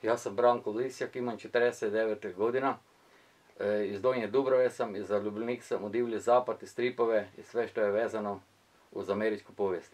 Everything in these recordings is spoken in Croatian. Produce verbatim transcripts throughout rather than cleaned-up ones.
Ja sam Branko Lisjak, imam četrdeset devet godina. E, iz Donje Dubrave sam i zaljubljenik sam u Divlji zapad i stripove i sve što je vezano uz američku povijest.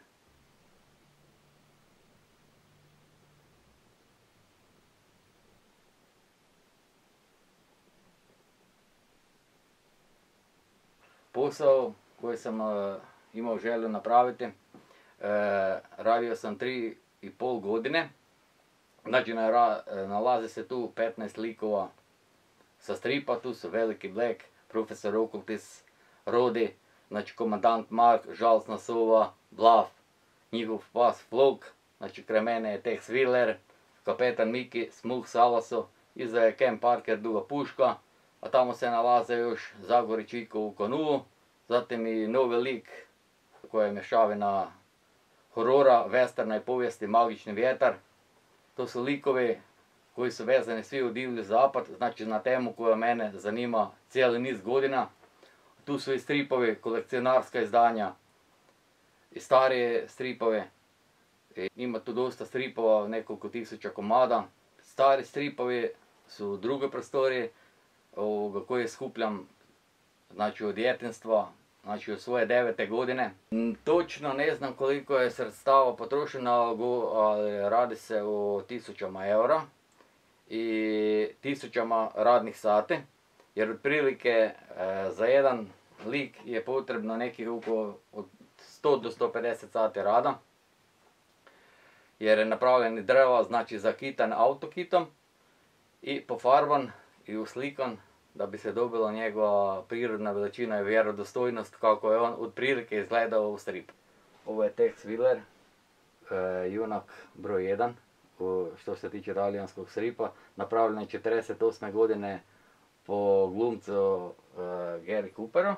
Posao koji sam e, imao želju napraviti, e, radio sam tri i pol godine. Znači, nalazi se tu petnaest likova sa stripa, tu su Veliki Black, Profesor Okultis, Rodi, znači Komandant Mark, Žalsna sova, Bluff, njihov pas Flog, znači kraj mene je Tex Wheeler, Kapetan Miki, Smuk Salaso, iza je Ken Parker, Duga puška, a tamo se nalaze još Zagori Čiko u Konuu, zatim i novi lik koja je mješavina horora, westerna i povijesti Magični vjetar. To su likovi koji su vezani svi u Divlji zapad, znači na temu koja mene zanima cijeli niz godina. Tu su i stripovi, kolekcionarska izdanja i starije stripove. Ima tu dosta stripova, nekoliko tisuća komada. Stari stripovi su u drugoj prostoriji koje skupljam, znači od djetinjstva, znači od svoje devete godine. Točno ne znam koliko je sredstava potrošeno, ali radi se o tisućama eura i tisućama radnih sati, jer otprilike za jedan lik je potrebno nekih oko od sto do sto pedeset sati rada, jer je napravljen drva, znači zakitan autokitom i pofarban i uslikan da bi se dobila njegova prirodna veličina i vjerodostojnost kako je on otprilike izgledao u stripu. Ovo je Tex Wheeler, junak broj jedan što se tiče talijanskog stripa, napravljen je četrdeset osme godine po glumcu Gary Cooperu.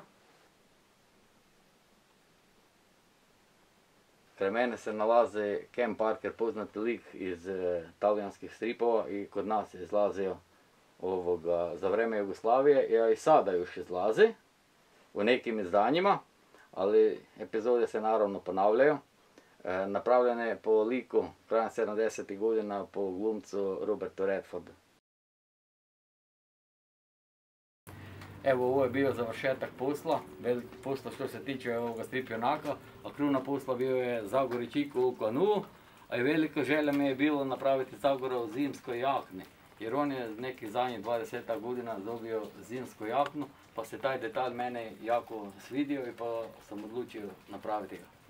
Kraj mene se nalazi Ken Parker, poznati lik iz talijanskih stripova i kod nas je izlazio ovoga, za vrijeme Jugoslavije, a i sada još izlazi u nekim izdanjima, ali epizode se naravno ponavljaju. E, napravljene je po liku krajem sedamdesetih godina po glumcu Robertu Redfordu. Evo, ovo je bio završetak posla, veliko posla što se tiče ovoga strip junaka, a kruna posla bio je Zagori Čiko u Konuu, a i velika želja mi je bilo napraviti Zagora u zimskoj jakni, jer on je nekih zadnjih dvadesetak godina dobio zimsku jaknu, pa se taj detalj mene jako svidio i pa sam odlučio napraviti ga.